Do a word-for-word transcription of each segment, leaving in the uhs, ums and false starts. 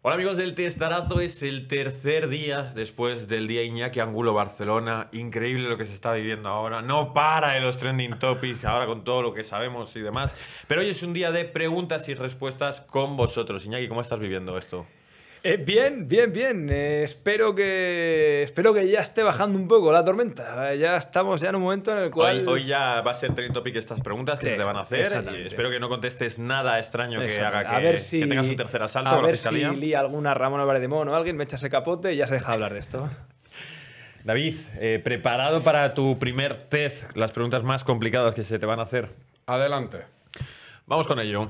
Hola amigos del Testarazo, es el tercer día después del día Iñaki Angulo Barcelona. Increíble lo que se está viviendo ahora. No para en los trending topics ahora con todo lo que sabemos y demás. Pero hoy es un día de preguntas y respuestas con vosotros. Iñaki, ¿cómo estás viviendo esto? Eh, bien, bien, bien. Eh, espero que espero que ya esté bajando un poco la tormenta. Eh, ya estamos ya en un momento en el cual... Hoy, hoy ya va a ser trending topic estas preguntas que Sí, se te van a hacer. exactamente. Y espero que no contestes nada extraño que Exacto. haga que, a ver si, que tengas un tercer asalto a con la ver fiscalía. si lía alguna Ramón Álvarez de Mono o alguien, me echa ese capote y ya se deja hablar de esto. David, eh, ¿preparado para tu primer test? Las preguntas más complicadas que se te van a hacer. Adelante. Vamos con ello.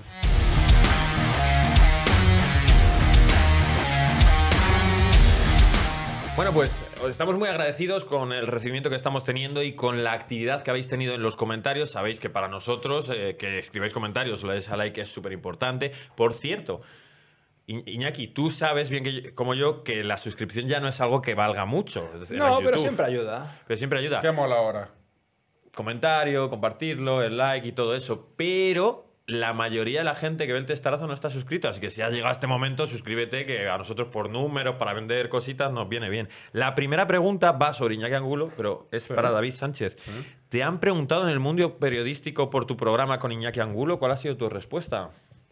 Bueno, pues estamos muy agradecidos con el recibimiento que estamos teniendo y con la actividad que habéis tenido en los comentarios. Sabéis que para nosotros, eh, que escribáis comentarios o le deis a like es súper importante. Por cierto, I Iñaki, tú sabes bien que, como yo que la suscripción ya no es algo que valga mucho. Es decir, No, en pero YouTube. siempre ayuda. Pero siempre ayuda. ¿Qué mola ahora? Comentario, compartirlo, el like y todo eso. Pero la mayoría de la gente que ve el Testarazo no está suscrito, así que si has llegado a este momento, suscríbete, que a nosotros por números, para vender cositas, nos viene bien. La primera pregunta va sobre Iñaki Angulo, pero es Sí. para David Sánchez. Sí. ¿Te han preguntado en el mundo periodístico por tu programa con Iñaki Angulo? ¿Cuál ha sido tu respuesta?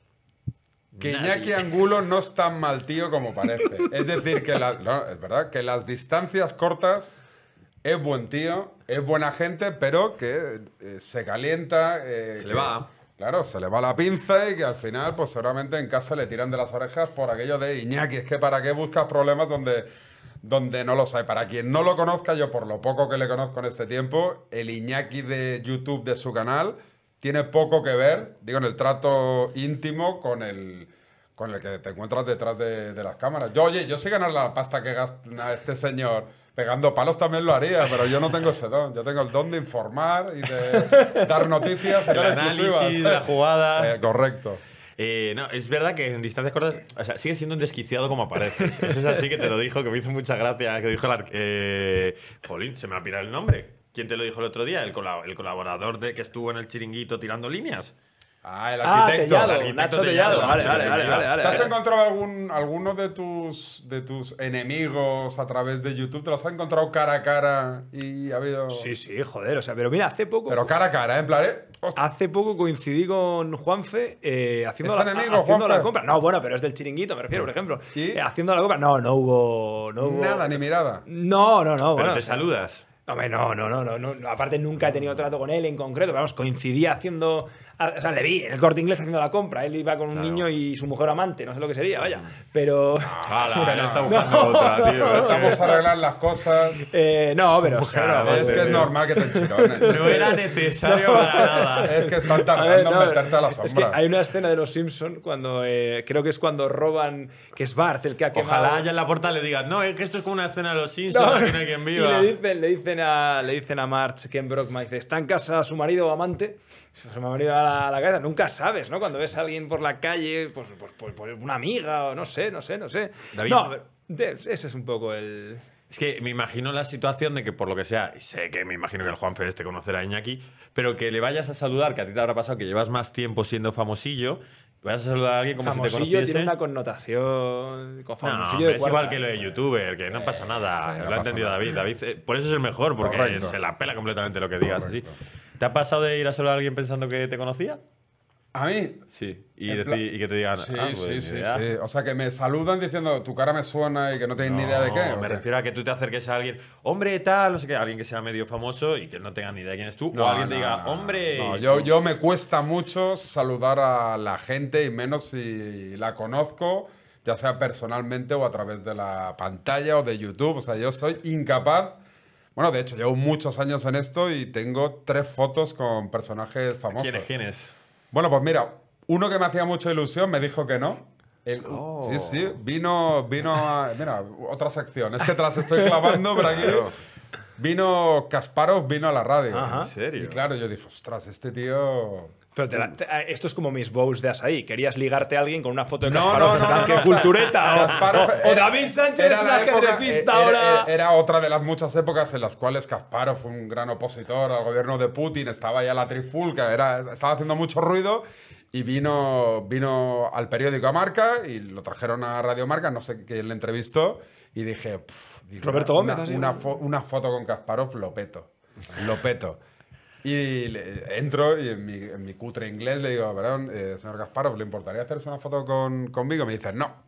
Que Nadie. Iñaki Angulo no es tan mal tío como parece. Es decir, que la- no, es verdad que las distancias cortas es buen tío, es buena gente, pero que eh, se calienta. eh, Se que- le va. Claro, se le va la pinza y que al final, pues seguramente en casa le tiran de las orejas por aquello de Iñaki. Es que para qué buscas problemas donde, donde no los hay. Para quien no lo conozca, yo por lo poco que le conozco en este tiempo, el Iñaki de YouTube de su canal tiene poco que ver, digo, en el trato íntimo con el, con el que te encuentras detrás de, de las cámaras. Yo, oye, yo sé ganar la pasta que gasta este señor pegando palos también lo haría, pero yo no tengo ese don. Yo tengo el don de informar y de dar noticias en El exclusiva. análisis, la jugada. Eh, correcto. Eh, no, es verdad que en distancias cortas, o sea, sigue siendo un desquiciado como apareces. Eso es así que te lo dijo, que me hizo mucha gracia, que dijo el... ar- Eh, jolín, se me ha pirado el nombre. ¿Quién te lo dijo el otro día? ¿El, colab- el colaborador de que estuvo en el chiringuito tirando líneas? Ah, el Ah, arquitecto. Tellado, el arquitecto Nacho Tellado, Tellado. Vale, sí, vale, sí, vale, sí. vale, vale. ¿Te has vale. encontrado algún, alguno de tus, de tus enemigos a través de YouTube? ¿Te los has encontrado cara a cara y ha habido...? Sí, sí, joder, o sea, pero mira, hace poco... Pero cara a cara, ¿eh? En plan, ¿eh? Hostia, Hace poco coincidí con Juanfe eh, haciendo, ¿Es la, enemigo, haciendo la Juanfe? compra. No, bueno, pero es del chiringuito, me refiero, por ejemplo. ¿Y? Eh, haciendo la compra. No, no hubo. No hubo nada, ni mirada. No, no, no. Pero bueno, te o sea, saludas. Hombre, no, no, no, no, no. Aparte, nunca he tenido trato con él en concreto. Pero vamos, coincidí haciendo. O sea, le vi en el Corte Inglés haciendo la compra. Él iba con un Claro. niño y su mujer amante, no sé lo que sería, vaya. Pero. ¡Hala! que Ya no. está buscando otra, tío. Vamos a arreglar las cosas. eh, no, pero. o sea, Claro, no, Es que es tío. normal que te enchirones. No era necesario para nada. Es que están A tardando ver, en no, meterte a la es que sombra. hay una escena de Los Simpsons cuando eh, creo que es cuando roban, que es Bart el que ha quemado. Ojalá allá en la puerta le digas, no, es que esto es como una escena de los Simpsons, No, aquí no hay quien y viva. le dicen, le dicen a, le dicen a Marge, Ken Brockman, dice, ¿está en casa su marido o amante? Su marido a la, a la cabeza. Nunca sabes, ¿no? Cuando ves a alguien por la calle, pues, pues, pues, pues una amiga o no sé, no sé, no sé. David. No, pero de- ese es un poco el... Es que me imagino la situación de que, por lo que sea, y sé que me imagino que el Juanfe este conocerá a Iñaki, pero que le vayas a saludar, que a ti te habrá pasado que llevas más tiempo siendo famosillo, vayas a saludar a alguien como si te Famosillo conociese. tiene una connotación... Con No, famosillo hombre, de es cuarta. igual que lo de youtuber, que no pasa nada. sí, no lo ha pasa entendido nada. David. David eh, por eso es el mejor, porque Correcto. se la pela completamente lo que digas. Así. Correcto. ¿Te ha pasado de ir a saludar a alguien pensando que te conocía? ¿A mí? Sí. Y, En decir- plan- y que te digan, Sí, ah, pues, sí, ni sí, idea. sí. O sea, que me saludan diciendo, tu cara me suena y que no tenéis ni No, idea de qué. ¿o me qué? refiero a que tú te acerques a alguien, hombre, tal, no sé qué, alguien que sea medio famoso y que no tenga ni idea de quién es tú, No, o alguien te no, diga, no, hombre. no, y yo, tú- yo me cuesta mucho saludar a la gente y menos si la conozco, ya sea personalmente o a través de la pantalla o de YouTube. O sea, yo soy incapaz. Bueno, de hecho, llevo muchos años en esto y tengo tres fotos con personajes famosos. ¿Quién es? ¿Quién es? Bueno, pues mira, uno que me hacía mucha ilusión me dijo que no. El- Oh. Sí, sí, vino, vino a... Mira, otra sección. Es que te las estoy clavando, pero aquí... Vino Kasparov, vino a la radio. Ajá. ¿En serio? Y claro, yo dije, ostras, este tío... Pero te la, te, esto es como mis bowls de Asaí. Querías ligarte a alguien con una foto de No, Kasparov no, en no, plan, no, que no, cultureta. O, Kasparov o- o era- David Sánchez era es un la época- ajedrecista era, ahora. era- era otra de las muchas épocas en las cuales Kasparov fue un gran opositor al gobierno de Putin, estaba ya la trifulca, era, estaba haciendo mucho ruido y vino, vino al periódico a Marca y lo trajeron a Radio Marca, no sé quién le entrevistó y dije, pff, digo, Roberto una, Gómez, así, una, ¿no? fo- una foto con Kasparov lo peto, lo peto. Y le- entro y en mi, en mi cutre inglés le digo, perdón, eh, señor Kasparov, ¿le importaría hacerse una foto con, conmigo? Me dice, no.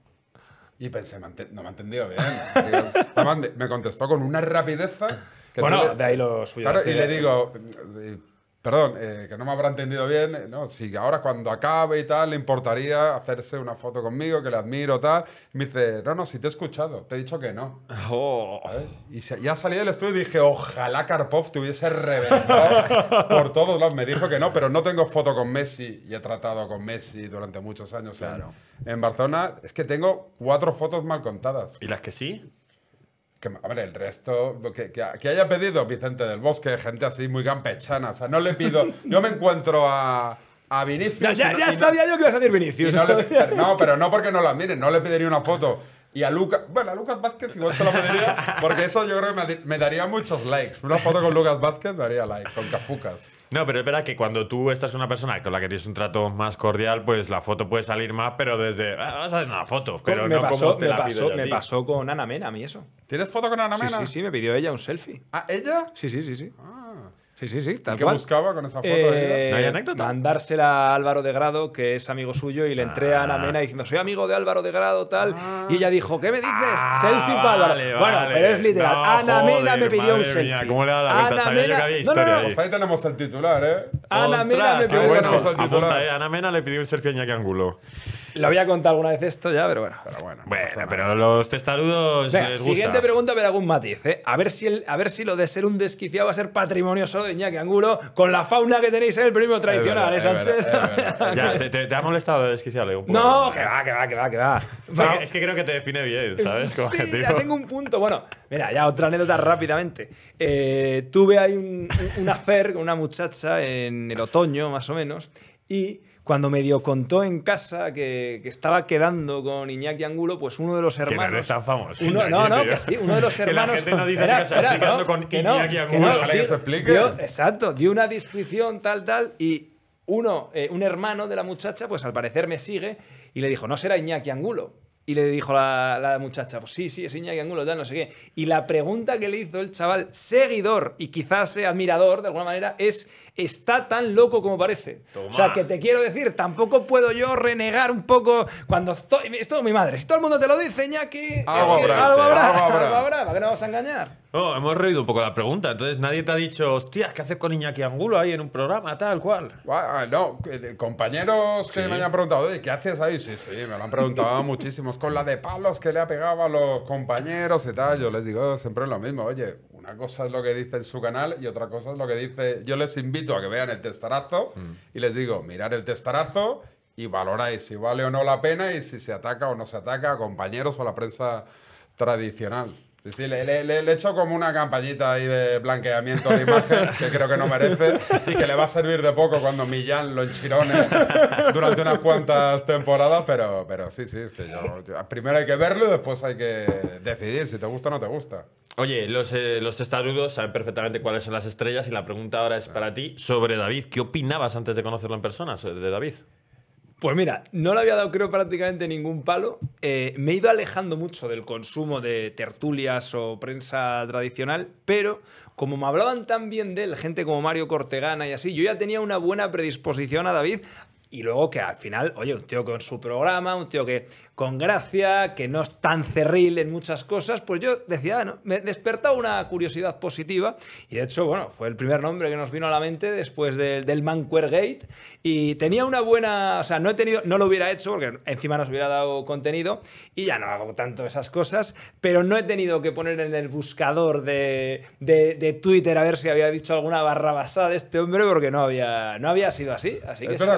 Y pensé, "Me ha ente- no me ha entendido bien. Digo, además, me- me contestó con una rapidez. Que Bueno, tú le- de ahí lo suyo. Claro, y le digo, eh, perdón, eh, que no me habrá entendido bien, eh, ¿no? Si ahora cuando acabe y tal, le importaría hacerse una foto conmigo, que le admiro, tal. Y me dice, no, no, si te he escuchado, te he dicho que no. Oh. ¿Sabes? Y se- ya salí del estudio y dije, ojalá Karpov te hubiese reventado por todos lados. Me dijo que no, pero no tengo foto con Messi y he tratado con Messi durante muchos años en- Claro. en, Barcelona. Es que tengo cuatro fotos mal contadas. ¿Y las que sí? Que, a ver, el resto, que, que, que haya pedido Vicente del Bosque, gente así muy campechana. O sea, no le pido. Yo me encuentro a, a Vinicius. Ya, ya, y no- ya y no- sabía yo que ibas a decir y Vinicius. no, le- no, pero no porque no la admiren, no le pediría una foto. Y a Lucas, bueno, a Lucas Vázquez igual se la pediría, porque eso yo creo que me, me daría muchos likes. Una foto con Lucas Vázquez me daría like, con Cafucas. No, pero es verdad que cuando tú estás con una persona con la que tienes un trato más cordial, pues la foto puede salir más, pero desde. Ah, vamos a hacer una foto, pero me no pasó, como te me la pido pasó, yo a me ti. pasó con Ana Mena a mí eso. ¿Tienes foto con Ana Sí, Mena? sí, sí, me pidió ella un selfie. ¿Ah, ella? Sí, sí, sí, sí. Ah. Sí, sí, sí, ¿Y tal qué cual. buscaba con esa foto? Eh, ella? ¿No hay anécdota? Mandársela a Álvaro de Grado, que es amigo suyo, y le entré a Ana Mena diciendo, soy amigo de Álvaro de Grado, tal. Ah. Y ella dijo, ¿qué me dices? Ah, Selfie para Álvaro. vale, Bueno, vale. pero es literal. No, Ana Mena joder, me pidió un madre selfie. mía, ¿cómo le da la vuelta? Ana Sabía yo que Mena- había No, no, historia no. ahí. Pues ahí tenemos el titular, ¿eh? Ana Ostras, Mena me qué pidió bueno. un bueno. Tenemos el titular. Apunta, eh, Ana Mena le pidió un selfie a Iñaki Angulo. Lo había contado alguna vez esto ya, pero bueno. Pero bueno. no Bueno, pasa nada. pero los testarudos Venga, les gusta. siguiente pregunta, pero algún matiz, ¿eh? A ver, si el, a ver si lo de ser un desquiciado va a ser patrimonio solo de Iñaki Angulo con la fauna que tenéis en el premio tradicional, Es ¿eh, verdad, Sánchez? es verdad, es verdad. Ya, ¿te, te, te ha molestado lo de desquiciado? Leo? Un poco. No, que va, que va, que va, que va. O sea, es que creo que te define bien, ¿sabes? Como Sí, objetivo. ya tengo un punto. Bueno, mira, ya otra anécdota rápidamente. Eh, tuve ahí un, un affair con una muchacha en el otoño, más o menos, y cuando medio contó en casa que, que estaba quedando con Iñaki Angulo, pues uno de los Que no hermanos... eres tan famoso. Uno- Iñaki, no, no, tío. que sí, uno de los Que la hermanos... gente no dice Espera, que se está espera, explicando no, con que no, Iñaki que Angulo. no, Ojalá que dio- se explique. dio- exacto, dio una descripción tal, tal, y uno, eh, un hermano de la muchacha, pues al parecer me sigue, y le dijo, no será Iñaki Angulo. Y le dijo la, la muchacha, pues sí, sí, es Iñaki Angulo, tal, no sé qué. Y la pregunta que le hizo el chaval, seguidor y quizás sea admirador de alguna manera, es, ¿está tan loco como parece? Toma. O sea, que te quiero decir, tampoco puedo yo renegar un poco cuando estoy... Es todo mi madre. Si todo el mundo te lo dice, Iñaki, es Algo que habrá, algo sí, habrá, algo habrá. algo habrá, ¿para qué nos vamos a engañar? Oh, hemos reído un poco la pregunta. Entonces nadie te ha dicho, hostias, ¿qué haces con Iñaki Angulo ahí en un programa, tal cual? Ah, no, que de- compañeros que Sí. me hayan preguntado, oye, ¿qué haces ahí? Sí, sí, me lo han preguntado muchísimos. Con la de palos que le ha pegado a los compañeros y tal, yo les digo siempre lo mismo. Oye, una cosa es lo que dice en su canal y otra cosa es lo que dice. Yo les invito a que vean el testarazo y les digo, mirad el testarazo y valoráis si vale o no la pena y si se ataca o no se ataca a compañeros o a la prensa tradicional. Sí, sí, le, le- le- le he hecho como una campañita ahí de blanqueamiento de imagen que creo que no merece y que le va a servir de poco cuando Millán lo enchirone durante unas cuantas temporadas, pero, pero sí, sí, es que yo, yo- primero hay que verlo y después hay que decidir si te gusta o no te gusta. Oye, los, eh, los testarudos saben perfectamente cuáles son las estrellas y la pregunta ahora es para ti sobre David. ¿Qué opinabas antes de conocerlo en persona so- de David? Pues mira, no le había dado creo prácticamente ningún palo. Eh, me he ido alejando mucho del consumo de tertulias o prensa tradicional, pero como me hablaban tan bien de él, gente como Mario Cortegana y así, yo ya tenía una buena predisposición a David. Y luego que al final, oye, un tío con su programa, un tío que con gracia, que no es tan cerril en muchas cosas, pues yo decía, ah, ¿no? Me despertaba una curiosidad positiva. Y de hecho, bueno, fue el primer nombre que nos vino a la mente después del, del Manquergate. Y tenía una buena, o sea, no he tenido, no lo hubiera hecho porque encima nos hubiera dado contenido y ya no hago tanto esas cosas, pero no he tenido que poner en el buscador de, de, de Twitter a ver si había dicho alguna barrabasada de este hombre porque no había, no había sido así. Así que Es verdad, sí, lo,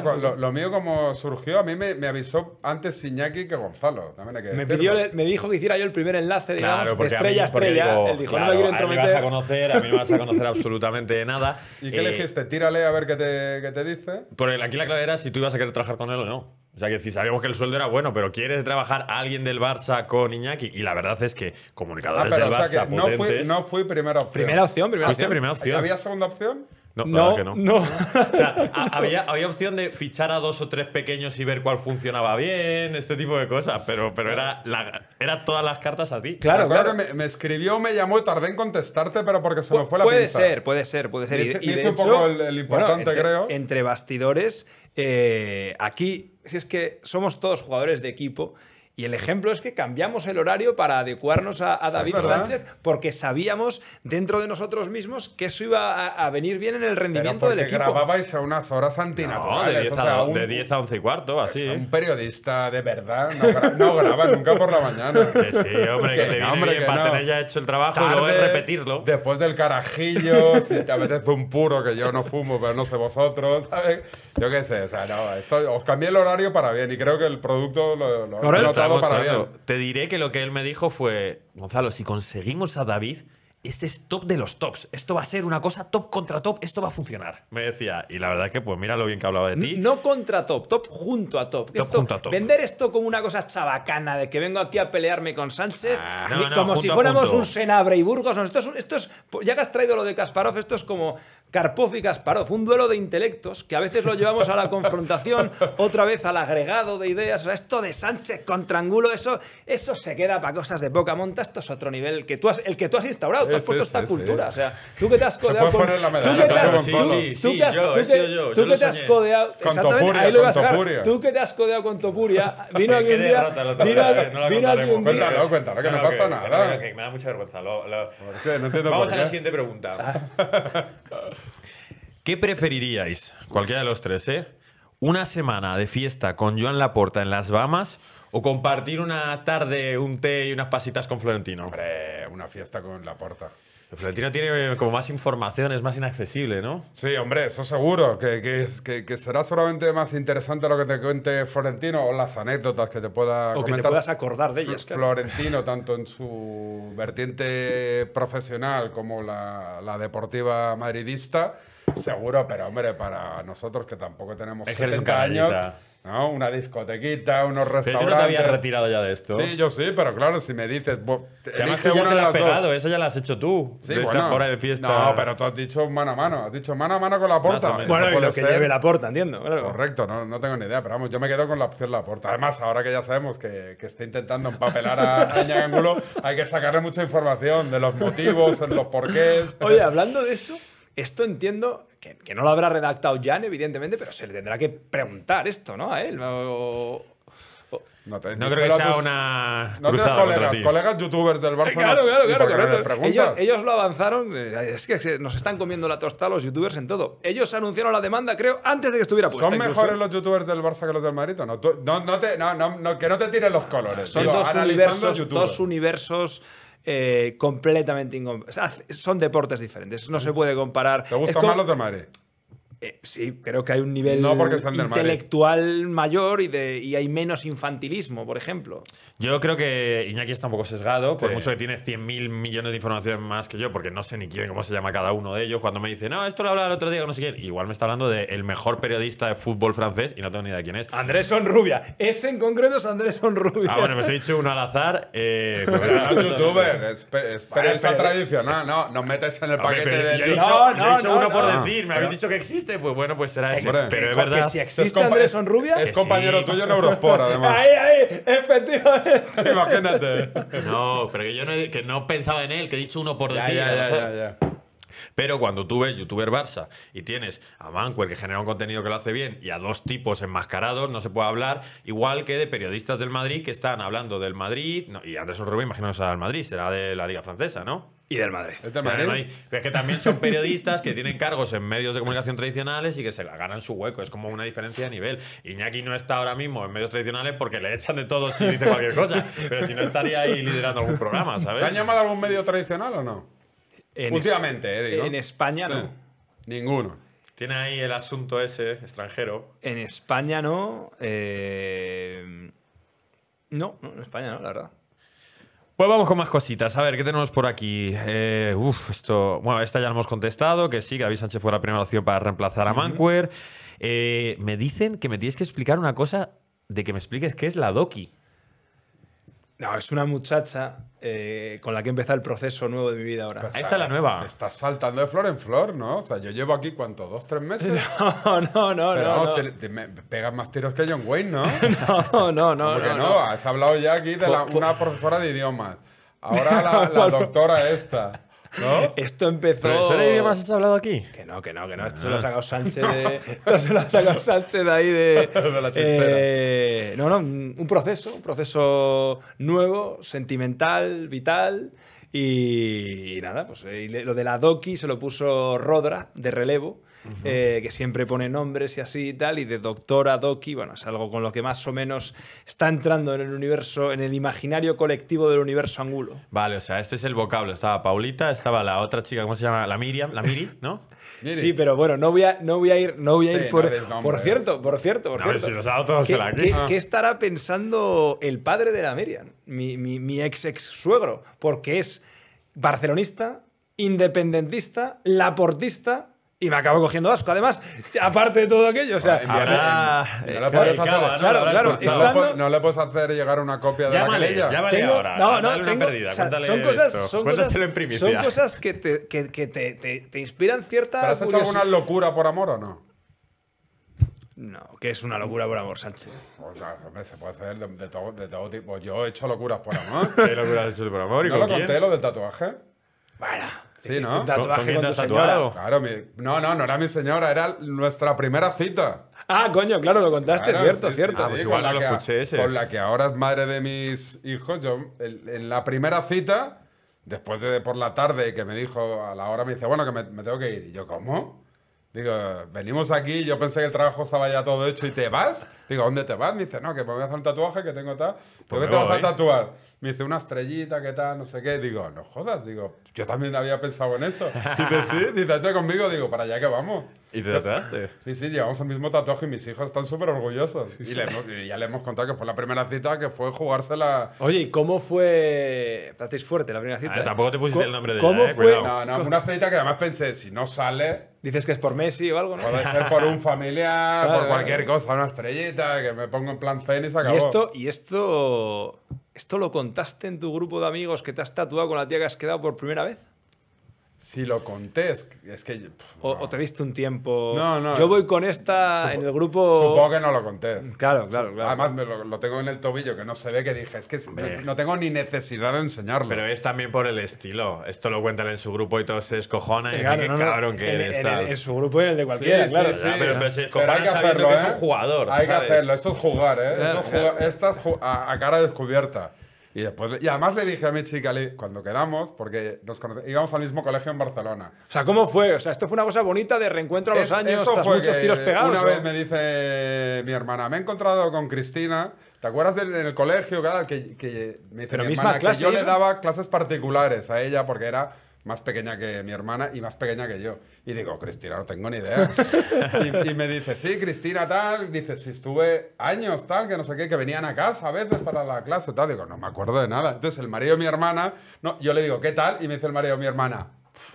lo mío como surgió, a mí me, me avisó antes Iñaki que Gonzalo. También hay que Me, decirlo. pidió, me dijo que hiciera yo el primer enlace, digamos, Claro, de porque estrella a a mí, porque estrella. digo, Él dijo, claro, no me quiero a él me entrometer. vas a conocer, a mí no vas a conocer absolutamente nada. ¿Y qué Eh, le dijiste? Tírale a ver qué te, qué te dice. Por el- aquí la clave era si tú ibas a querer trabajar con él o no. O sea, que si sabíamos que el sueldo era bueno, pero ¿quieres trabajar a alguien del Barça con Iñaki? Y la verdad es que Ah, comunicadores pero del o sea Barça que no fui, potentes… no fui primera opción. Primera opción, primera Fuiste opción. primera opción. ¿Había segunda opción? No, la No, verdad que no. no. O sea, a- había, había opción de fichar a dos o tres pequeños y ver cuál funcionaba bien, este tipo de cosas, pero, pero era, la, era todas las cartas a ti. Claro, Me acuerdo claro. que me, me escribió, me llamó y tardé en contestarte, pero porque se me Pu- fue la puede pinza. ser, puede ser, puede ser. Me Y, hice- y me de hice un hecho, poco el- el importante, entre, creo. Entre bastidores, eh, aquí, si es que somos todos jugadores de equipo. Y el ejemplo es que cambiamos el horario para adecuarnos a, a David ¿verdad? Sánchez porque sabíamos dentro de nosotros mismos que eso iba a, a venir bien en el Pero rendimiento del porque equipo. grababais a unas horas No, antinaturales. de diez o sea, a, un, de diez a once y cuarto, así. un periodista de verdad no, gra- no graba nunca por la mañana. Que sí, hombre, que, Que te no, viene hombre, bien que para no. tener ya hecho el trabajo y luego es Tarde, repetirlo. Después del carajillo, si te apetece un puro, que yo no fumo, pero no sé vosotros, ¿sabes? Yo qué sé, o sea, no, esto, os cambié el horario para bien y creo que el producto lo, lo he Correcto. notado Está para demostrando. bien. Te diré que lo que él me dijo fue, Gonzalo, si conseguimos a David, este es top de los tops. Esto va a ser una cosa top contra top, esto va a funcionar. Me decía, y la verdad es que pues mira lo bien que hablaba de ti. No contra top, top junto a top. Top Esto- junto a top. Vender esto como una cosa chabacana de que vengo aquí a pelearme con Sánchez, Ah, ni- no, no, como junto si a fuéramos junto. un Senabre y Burgos. No, esto es, un- esto es- ya que has traído lo de Kasparov, esto es como Karpov y Kasparov, un duelo de intelectos que a veces lo llevamos a la confrontación, otra vez al agregado de ideas. O sea, esto de Sánchez contra Angulo, eso, eso se queda para cosas de poca monta. Esto es otro nivel que tú has, el que tú has instaurado. Tú has Sí, puesto sí, esta sí, cultura. sí. O sea, tú que te has codeado puedes con. poner la tú medalla, que te claro, has- sí, tú- sí, tú sí, que has- yo, tú he que- sido yo, tú yo que lo te has soñé. codeado. Con Exactamente, Topuria, ahí lo con ibas a sacar. Topuria. Tú que te has codeado con Topuria. Vino Qué aquí un día. derrota el otro Vino, día, eh, no la vino aquí contaremos. un día. Cuéntalo, cuéntalo, que no pasa que- nada. que- que me da mucha vergüenza. Lo- lo- ¿Por qué? No entiendo Vamos por a la qué. siguiente pregunta. ¿Qué preferiríais, cualquiera de los tres, eh? ¿Una semana de fiesta con Joan Laporta en las Bahamas o compartir una tarde, un té y unas pasitas con Florentino? Hombre, una fiesta con la porta. Florentino tiene como más información, es más inaccesible, ¿no? Sí, hombre, eso seguro, que, que, es- que- que será seguramente más interesante lo que te cuente Florentino o las anécdotas que te pueda O que te comentar puedas acordar de ellas. Fl- claro. Florentino, tanto en su vertiente profesional como la, la deportiva madridista, seguro, pero hombre, para nosotros que tampoco tenemos Es que eres un setenta años, canallita. ¿no? Una discotequita, unos Pero restaurantes. tú no te habías retirado ya de esto. Sí, yo sí, pero claro, si me dices, bo- Y además elige tú ya una te de la has las dos. pegado, esa ya la has hecho tú. Sí, de estar bueno. por ahí de fiesta. No, pero tú has dicho mano a mano. Has dicho mano a mano con la porta. Más o menos. Bueno, Eso y puede lo que ser. lleve la porta, entiendo. Claro. Correcto, no, no tengo ni idea, pero vamos, yo me quedo con la opción la porta. Además, ahora que ya sabemos que, que está intentando empapelar a Iñaki Angulo, hay que sacarle mucha información de los motivos, de los porqués. Oye, hablando de eso, esto entiendo que, que no lo habrá redactado Jan, evidentemente, pero se le tendrá que preguntar esto, ¿no? A él. O- o- No, te, No creo que díselo a sea tus- una No tienes cruzada contra colegas, ti. colegas youtubers del Barça. Claro, no- claro, ¿y claro, por qué no les correcto. preguntas? Ellos, ellos lo avanzaron. eh, Es que se- nos están comiendo la tostada los youtubers en todo. Ellos anunciaron la demanda, creo, antes de que estuviera puesta. ¿Son incluso. mejores los youtubers del Barça que los del Madrid? ¿O No, Tú- no, no te, no, no, no, que no te tiren los colores. Son Digo, dos analizando universos, youtubers. dos universos eh, completamente incom- o sea, son deportes diferentes. No se puede comparar. ¿Te Es gustan como- más los del Madrid? Eh, sí, creo que hay un nivel No porque sean del Madrid. intelectual mayor y, de, y hay menos infantilismo, por ejemplo. Yo creo que Iñaki está un poco sesgado, por Sí. mucho que tiene cien mil millones de información más que yo, porque no sé ni quién, cómo se llama cada uno de ellos. Cuando me dice, no, esto lo hablaba el otro día, no sé quién. Igual me está hablando del mejor periodista de fútbol francés y no tengo ni idea de quién es. Andrés Sonrubia. Ese en concreto es Andrés Sonrubia. Ah, bueno, pues he dicho uno al azar. Eh, pues Pero no verás. es youtuber, es, pe- es periodista pero- tradicional. No, no metes en el Hombre, paquete pero de. yo he dicho, No, yo he no, dicho no, uno por no. decir, me Pero- habéis dicho que existe, pues bueno, pues será ese. Hombre, pero es Porque verdad. si Es existe compa- Andrés Sonrubia. Es Que compañero sí. tuyo en Eurosport, además. Ahí, ahí, efectivamente. Imagínate. No, pero que yo no, he- que no pensaba en él, que he dicho uno por Ya, decir. ya, al ya, azar. ya, ya. Pero cuando tú ves youtuber Barça y tienes a Mancuer que genera un contenido que lo hace bien y a dos tipos enmascarados, no se puede hablar igual que de periodistas del Madrid que están hablando del Madrid. No, y Andrés Rubén, imagino que será del Madrid, será de la Liga Francesa, ¿no? Y del Madrid. ¿Es del Pero Madrid? no hay- pero es que también son periodistas que tienen cargos en medios de comunicación tradicionales y que se la ganan su hueco. Es como una diferencia de nivel. Iñaki no está ahora mismo en medios tradicionales porque le echan de todo si dice cualquier cosa. Pero si no estaría ahí liderando algún programa, ¿sabes? ¿Te han llamado a algún medio tradicional o no? En Últimamente, eh, digo. en España Sí. no. Ninguno. Tiene ahí el asunto ese extranjero. En España no. eh, No, no, en España no, la verdad. Pues vamos con más cositas. A ver, ¿qué tenemos por aquí? Eh, uf, esto. Bueno, esta ya la hemos contestado, que sí, que David Sánchez fue la primera opción para reemplazar a Manquer. Eh, me dicen que me tienes que explicar una cosa, de que me expliques qué es la Doki. No, es una muchacha eh, con la que he empezado el proceso nuevo de mi vida ahora. Pues, Ahí está la nueva. Estás saltando de flor en flor, ¿no? O sea, yo llevo aquí, ¿cuánto? ¿Dos, tres meses? No, no, no, Pero no. vamos, no. te, te- me pegas más tiros que John Wayne, ¿no? No, no, no. ¿Cómo que no, no? no. Has hablado ya aquí de la- Po- po- una profesora de idiomas. Ahora la, la doctora esta, ¿no? Esto empezó. ¿Profesor de idiomas has hablado aquí? Que no, que no, que no. Esto se lo ha sacado Sánchez de. Esto se lo ha sacado Sánchez de ahí de. De la chistera. eh, no, no, un un proceso, un proceso nuevo, sentimental, vital. Y, y nada, pues eh, y le- lo de la Doki se lo puso Rodra, de relevo, eh, que siempre pone nombres y así y tal, y de doctora Doki, bueno, es algo con lo que más o menos está entrando en el universo, en el imaginario colectivo del universo Angulo. Vale, o sea, este es el vocablo. Estaba Paulita, estaba la otra chica, ¿cómo se llama? La Miriam, la Miri, ¿no? Miri. Sí, pero bueno, no voy a, no voy a ir, no voy a Sí, ir por, no des por nombres. cierto, por cierto, por No, cierto. si los ha dado todos ¿Qué, el aquí. qué- Ah. qué estará pensando el padre de la Miriam, mi, mi- mi ex ex suegro? Porque es barcelonista, independentista, laportista y me acabo cogiendo asco. Además, aparte de todo aquello, o sea, Joder, envíale- Ahora, no eh, le puedes claro, hacer- ¿no? claro, Lo habrás claro, escuchado. No le, estando- pu- no le puedes hacer llegar una copia de la Llámale, querella. llámale tengo- ahora. no, no, dale una tengo- perdida. o sea, Cuéntale son cosas, esto. son Cuéntaselo cosas, en primicia. son cosas que te, que, que te, te- te inspiran cierta ¿Pero has hecho curiosidad. alguna locura por amor o no? No, que es una locura por amor, Sánchez. Pues, claro, hombre, se puede hacer de, de todo, de todo tipo. Yo he hecho locuras por amor. ¿Qué locura has hecho por amor? ¿Y ¿No con lo quién? conté lo del tatuaje? Bueno, Sí, hiciste ¿no? un ¿Con- tatuaje con quién con te tu has señora. tatuado? Claro, mi- no, no, no era mi señora, era nuestra primera cita. Ah, coño, claro, lo contaste, Claro, cierto, sí, cierto. sí, Ah, pues sí, igual con no la lo que- escuché ese. Con la que ahora es madre de mis hijos. Yo, el- en la primera cita, después de por la tarde, que me dijo, a la hora me dice, bueno, que me, me tengo que ir. Y yo, ¿cómo? Digo, venimos aquí, yo pensé que el trabajo estaba ya todo hecho y te vas. Digo, ¿dónde te vas? Me dice, no, que me voy a hacer un tatuaje, que tengo tal. ¿Por Pues qué me te vas a voy. tatuar? Me dice, una estrellita, ¿qué tal? No sé qué. Digo, no jodas. Digo, yo también había pensado en eso. Dice, sí, dice, vete conmigo. Digo, para allá que vamos. ¿Y te tatuaste? Sí, sí, llevamos el mismo tatuaje y mis hijos están súper orgullosos. Y, le hemos- y ya le hemos contado que fue la primera cita, que fue jugársela. Oye, ¿y cómo fue? Estáis fuerte la primera cita. Ah, ¿eh? tampoco te pusiste Co- el nombre de ¿Cómo ella, eh, fue? cuidado. No, no, una cita que además pensé, si no sale, Dices que es por Messi o algo, ¿no? puede ser por un familiar, Claro, por cualquier claro. cosa, una estrellita, que me pongo en plan zen y se acabó. Y esto, y esto, esto lo contaste en tu grupo de amigos que te has tatuado con la tía que has quedado por primera vez. Si lo conté, es que... es que, pff, O, no. o te diste un tiempo. No, no. Yo voy con esta Supo- en el grupo. Supongo que no lo conté. Claro, claro, claro. Además, me lo, lo tengo en el tobillo, que no se ve, que dije, es que no, Hombre. no tengo ni necesidad de enseñarlo. Pero es también por el estilo. Esto lo cuentan en su grupo y todos se descojonan y Claro, dicen, no, qué no, cabrón que en, eres. en- tal. en su grupo y en el de cualquiera, Sí, claro. sí, Ya, sí. pero, pero se Pero cojonan hay que sabiendo hacerlo, que ¿eh? es un jugador. Hay que ¿sabes? hacerlo, eso es jugar, ¿eh? Claro, Eso es claro. jugar- esta es ju- a, a cara descubierta. Y después, y además le dije a mi chica, le- cuando quedamos, porque nos conoce- íbamos al mismo colegio en Barcelona. O sea, ¿cómo fue? O sea, esto fue una cosa bonita de reencuentro a los Es- años, eso tras fue muchos que tiros pegados. Una ¿o? vez me dice mi hermana, me he encontrado con Cristina. ¿Te acuerdas del- en el colegio, cara, que, que me dice Pero mi misma hermana clase que yo y le eso? daba clases particulares a ella porque era más pequeña que mi hermana y más pequeña que yo. Y digo, Cristina, no tengo ni idea. y, y me dice, sí, Cristina, tal. Dice, si estuve años, tal, que no sé qué, que venían a casa a veces para la clase, tal. Digo, no me acuerdo de nada. Entonces el marido de mi hermana, no, yo le digo, ¿qué tal? Y me dice el marido de mi hermana,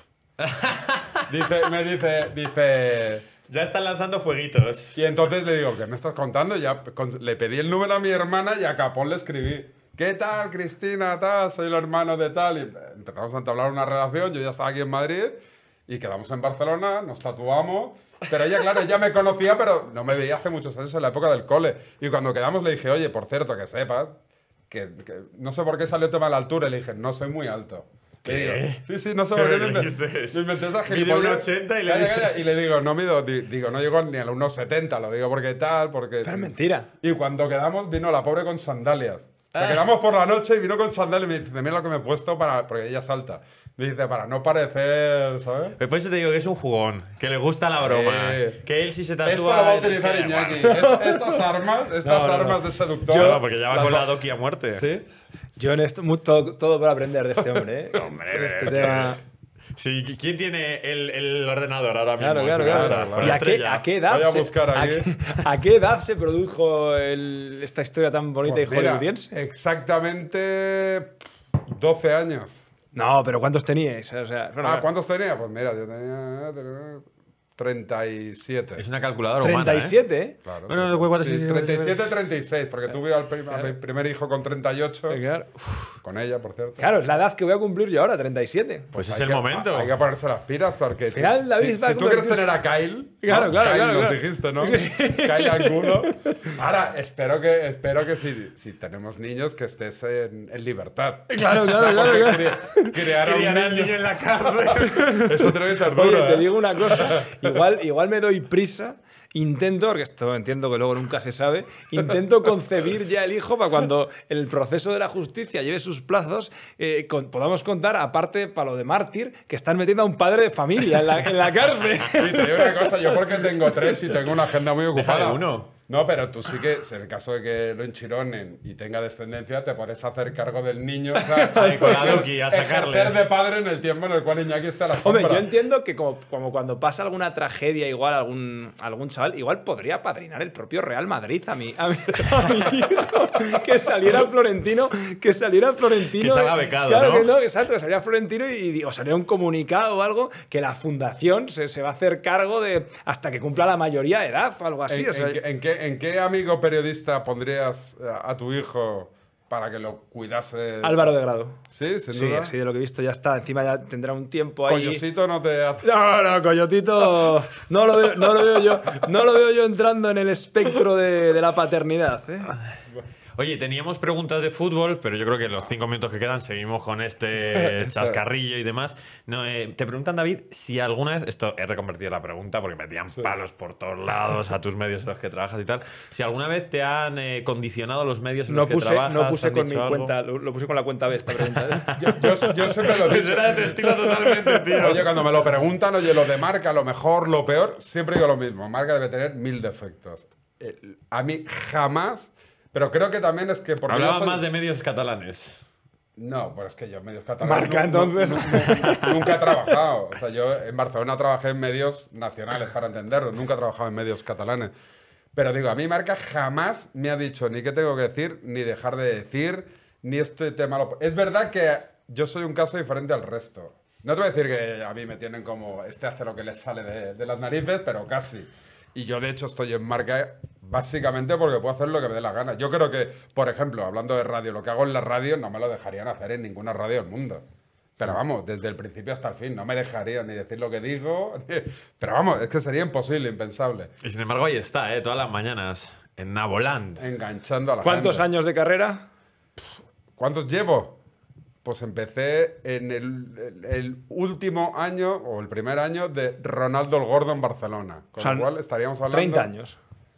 dice, me dice, dice... Ya están lanzando fueguitos. Y entonces le digo, ¿qué me estás contando? Y ya con- le pedí el número a mi hermana y a Capón le escribí. ¿Qué tal, Cristina? Tal, soy el hermano de tal. Y empezamos a entablar una relación. Yo ya estaba aquí en Madrid y quedamos en Barcelona, nos tatuamos. Pero ella, claro, ella me conocía, pero no me veía hace muchos años en la época del cole. Y cuando quedamos le dije, oye, por cierto, que sepas, que, que no sé por qué salió el tema de la altura. Y le dije, no soy muy alto. ¿Qué? Le digo, sí, sí, no sé ¿Qué por qué le me inventé, dijiste eso? me inventé esa Mide gilipollez. uno ochenta y le Calla, dije- calla, y le digo, no mido, di- digo, no llego ni al uno setenta, lo digo porque tal, porque... Pero es mentira. Y cuando quedamos, vino la pobre con sandalias. O sea, Ah. quedamos por la noche y vino con sandalias y me dice, mira lo que me he puesto para... Porque ella salta. Me dice, para no parecer, ¿sabes? Después te digo que es un jugón, que le gusta la broma. Eh, Que él sí se tatúa. Esto lo va a es que utilizar da igual. Iñaki. Es- Estas armas, estas No, no, no. armas de seductor... No, porque ya va las con va- la Doki a muerte. ¿Sí? Yo en esto, mu- todo, todo por aprender de este hombre, ¿eh? Hombre, En este es tema. Sí, ¿quién tiene el, el ordenador ahora mismo? Claro, en claro, su claro. casa? Por ¿Y la a qué, estrella. a qué edad Voy a se- buscar a aquí. qué- ¿A qué edad se produjo el- esta historia tan bonita Pues y mira, hollywoodiense? exactamente doce años. No, pero ¿cuántos teníais? O sea, bueno, Ah, claro. ¿cuántos tenía? Pues mira, yo tenía treinta y siete. Es una calculadora humana, treinta y siete, ¿eh? Claro, Bueno, treinta. cuatro, Sí, sí, sí, treinta y sí, siete, treinta y seis, porque tuve al, prim- a mi primer hijo con treinta y ocho, Claro. Uf, con ella, por cierto. claro, es la edad que voy a cumplir yo ahora, treinta y siete. Pues es hay el que- momento. Hay que ponerse las pilas porque Al final, tú- David si, va a si tú quieres convertirse- tener a Kyle, Claro, ¿no? claro, Kyle claro, nos claro. dijiste, ¿no? Kyle alguno. Ahora, espero que, espero que si, si tenemos niños que estés en, en libertad. Claro, O claro, sea, claro. porque claro. cri- Criar a un Criar al niño, niño en la cárcel. eso tiene que ser duro, Oye, te ¿eh? digo una cosa. Igual, igual me doy prisa. Intento, porque esto entiendo que luego nunca se sabe, intento concebir ya el hijo para cuando el proceso de la justicia lleve sus plazos, eh, con- podamos contar, aparte para lo de mártir, que están metiendo a un padre de familia en la, en la cárcel. Y te digo una cosa, yo porque tengo tres y tengo una agenda muy ocupada. Déjale uno. No, pero tú sí que, si en el caso de que lo enchironen y tenga descendencia, te puedes hacer cargo del niño. O sea, Ahí con la Duki, a sacarle. ejercer de padre en el tiempo en el cual Iñaki está a la Hombre, sombra. yo entiendo que como, como cuando pasa alguna tragedia, igual algún, algún chaval, igual podría padrinar el propio Real Madrid a mi, a mi, a mi hijo. Que saliera Florentino, que saliera Florentino. Que salga becado, claro ¿no? que no, exacto, que saliera Florentino y, y o saliera un comunicado o algo que la fundación se, se va a hacer cargo de hasta que cumpla la mayoría de edad o algo así. ¿En, o sea, en qué, en qué- en qué amigo periodista pondrías a, a tu hijo para que lo cuidase? Álvaro de Grado. Sí, sin Sí, duda. así de lo que he visto ya está. Encima ya tendrá un tiempo ahí. Collosito no te hace. No, no, Coyotito no lo veo, no lo veo yo, no lo veo yo entrando en el espectro de, de la paternidad. ¿eh? Oye, teníamos preguntas de fútbol, pero yo creo que en los cinco minutos que quedan seguimos con este chascarrillo y demás. No, eh, te preguntan, David, si alguna vez, esto he reconvertido la pregunta porque metían palos por todos lados a tus medios en los que trabajas y tal, si alguna vez te han eh, condicionado los medios en No los que puse, trabajas. no puse han con mi dicho algo? cuenta, lo, lo puse con la cuenta B esta pregunta. ¿eh? Yo, yo, yo siempre lo he Pues dicho. era de tu estilo totalmente, tío. Oye, cuando me lo preguntan, oye, lo de marca, lo mejor, lo peor, siempre digo lo mismo. Marca debe tener mil defectos. Eh, A mí jamás, pero creo que también es que porque yo Hablaba soy- más de medios catalanes. No, pues es que yo en medios catalanes Marca, nu- nu- entonces. nu- nu- nunca he trabajado. O sea, yo en Barcelona trabajé en medios nacionales, para entenderlo. Nunca he trabajado en medios catalanes. Pero digo, a mí Marca jamás me ha dicho ni qué tengo que decir, ni dejar de decir, ni este tema... Lo... Es verdad que yo soy un caso diferente al resto. No te voy a decir que a mí me tienen como este hace lo que les sale de, de las narices, pero casi. Y yo, de hecho, estoy en Marca básicamente porque puedo hacer lo que me dé la gana. Yo creo que, por ejemplo, hablando de radio, lo que hago en la radio no me lo dejarían hacer en ninguna radio del mundo. Pero vamos, desde el principio hasta el fin, no me dejarían ni decir lo que digo. ni- Pero vamos, es que sería imposible, impensable. Y sin embargo, ahí está, ¿eh? Todas las mañanas, en Naboland. Enganchando a la ¿Cuántos gente. años de carrera? ¿Cuántos llevo? Pues empecé en el, el- el último año, o el primer año, de Ronaldo el Gordo en Barcelona. Con O sea, lo cual estaríamos hablando... treinta años.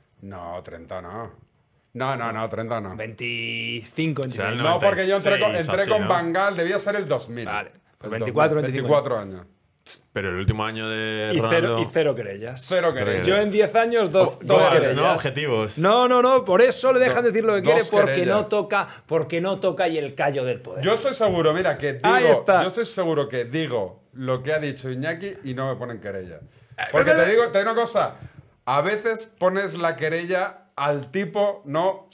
No, treinta no. No, no, no, treinta no. veinticinco, O sea, entiendo. el No, porque yo entré con, noventa y seis, entré así, con ¿no? Bangal, debía ser el dos mil. Vale, pues El veinticuatro, dos mil, veinticuatro años. Pero el último año de y, Ronaldo... cero, y cero querellas. Cero querellas. Yo en diez años, dos, dos Goals, querellas. ¿no? Objetivos. No, no, no, por eso le dejan Do- decir lo que dos quiere porque querellas. no toca, porque no toca y el callo del poder. Yo estoy seguro, mira, que digo, Ahí está. yo estoy seguro que digo lo que ha dicho Iñaki y no me ponen querella. Porque te digo, te digo una cosa, a veces pones la querella al tipo, no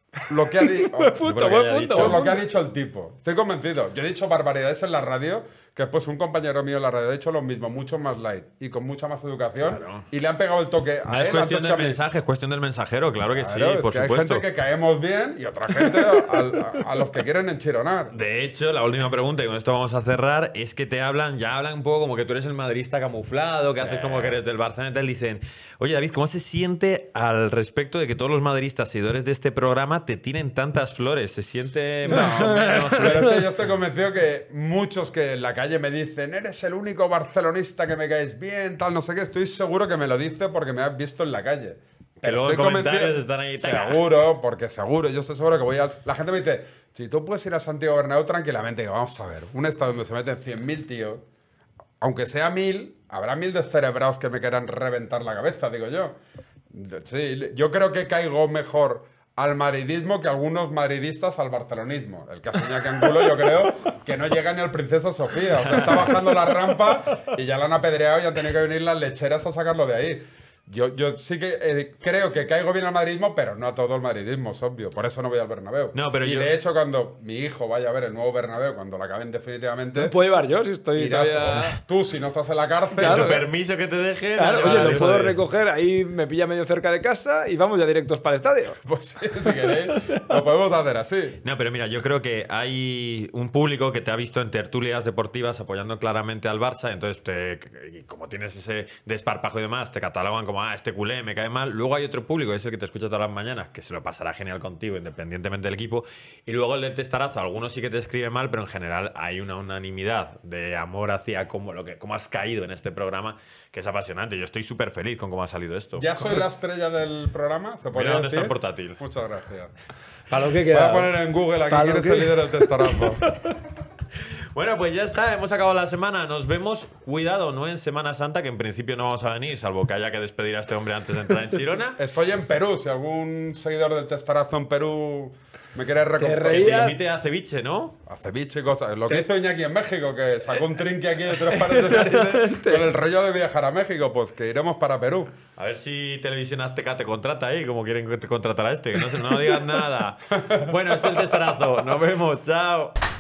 lo que ha dicho. Buen punto, Porque buen haya punto. dicho Por buen lo que ha punto. dicho el tipo. Estoy convencido. Yo he dicho barbaridades en la radio que después un compañero mío en la radio ha dicho lo mismo, mucho más light y con mucha más educación. Claro. Y le han pegado el toque a No él es cuestión antes que del a mí. mensaje, es cuestión del mensajero, claro que Claro, sí, es por que supuesto. hay gente que caemos bien y otra gente a, a- a los que quieren enchironar. De hecho, la última pregunta, y con esto vamos a cerrar, es que te hablan, ya hablan un poco como que tú eres el madridista camuflado, que haces como que eres del Barcelona y tal. Dicen, oye David, ¿cómo se siente al respecto de que todos los madridistas seguidores de este programa te tiren tantas flores? ¿Se siente más o menos? Pero es que yo estoy convencido que muchos que en la calle me dicen, eres el único barcelonista que me caes bien, tal, no sé qué, estoy seguro que me lo dice porque me has visto en la calle. Pero luego en estoy comentarios convencido. están ahí, taca. Seguro, porque seguro, yo estoy seguro que voy al... La gente me dice, si tú puedes ir a Santiago Bernabéu tranquilamente, digo, vamos a ver, un estadio donde se meten cien mil tíos, aunque sea mil, habrá mil descerebrados que me quieran reventar la cabeza, digo yo. Sí, yo creo que caigo mejor al madridismo que algunos madridistas al barcelonismo. El caso Iñaki Angulo, yo creo que no llega ni al Princesa Sofía. O sea, está bajando la rampa y ya la han apedreado y han tenido que venir las lecheras a sacarlo de ahí. Yo, yo sí que eh, creo que caigo bien al madridismo, pero no a todo el madridismo, es obvio. Por eso no voy al Bernabéu. No, pero y yo- de hecho, cuando mi hijo vaya a ver el nuevo Bernabéu, cuando lo acaben definitivamente, No puedo llevar yo si estoy irás, todavía... tú, si no estás en la cárcel, Claro. Tu permiso que te dejen. Claro, a oye, llevar lo al puedo hijo de- recoger, ahí me pilla medio cerca de casa y vamos ya directos para el estadio. pues sí, si queréis, lo podemos hacer así. No, pero mira, yo creo que hay un público que te ha visto en tertulias deportivas apoyando claramente al Barça, entonces te- y como tienes ese desparpajo y demás, te catalogan como, ah, este culé me cae mal. Luego hay otro público, que es el que te escucha todas las mañanas, que se lo pasará genial contigo, independientemente del equipo. Y luego el del testarazo, algunos sí que te escribe mal, pero en general hay una unanimidad de amor hacia cómo, lo que, cómo has caído en este programa, que es apasionante. Yo estoy súper feliz con cómo ha salido esto. Ya soy la estrella del programa, ¿se podría Mira dónde está decir? el portátil. Muchas gracias. Para lo que Voy queda. a poner en Google aquí Para quién lo es que- el líder del testarazo. Bueno, pues ya está, hemos acabado la semana. Nos vemos, cuidado, no en Semana Santa, que en principio no vamos a venir, salvo que haya que despedir a este hombre antes de entrar en Chirona. Estoy en Perú, si algún seguidor del testarazo en Perú me quiere Te Que recompensar. te reía- invite a ceviche, ¿no? A ceviche y cosas. Lo que hizo Iñaki en México, que sacó un trinqui aquí de tres pares de narices con el rollo de viajar a México, pues que iremos para Perú. A ver si Televisión Azteca te contrata ahí, como quieren que te contratar a este, que no, se, no digas nada. Bueno, este es el testarazo. Nos vemos, chao.